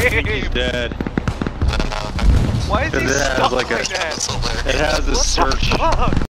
He's dead. Why is he stuck like that? It has a search.